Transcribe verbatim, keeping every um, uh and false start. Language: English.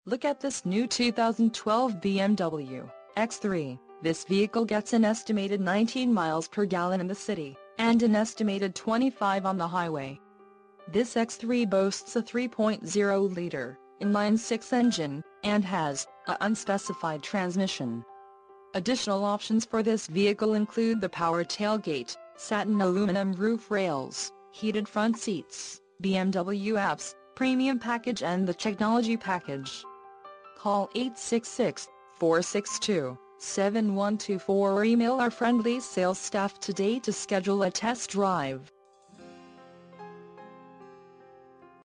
Look at this new two thousand twelve B M W X three. This vehicle gets an estimated nineteen miles per gallon in the city, and an estimated twenty-five on the highway. This X three boasts a three point oh liter, inline-six engine, and has a unspecified transmission. Additional options for this vehicle include the power tailgate, satin aluminum roof rails, heated front seats, B M W apps, premium package and the technology package. Call eight six six, four six two, seven one two four or email our friendly sales staff today to schedule a test drive.